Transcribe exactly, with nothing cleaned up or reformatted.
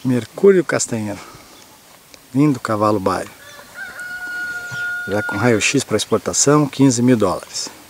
Mercúrio Castanheiro. Lindo cavalo baio. Já com raio-x para exportação, quinze mil dólares.